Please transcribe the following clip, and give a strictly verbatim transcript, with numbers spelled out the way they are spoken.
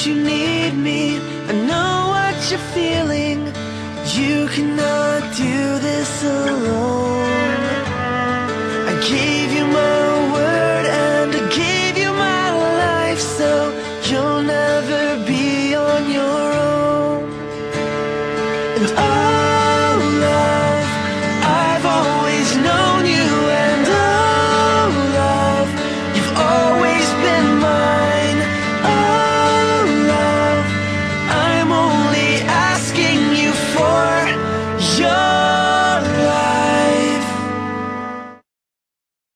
that you need me. I know what you're feeling. You cannot do this alone.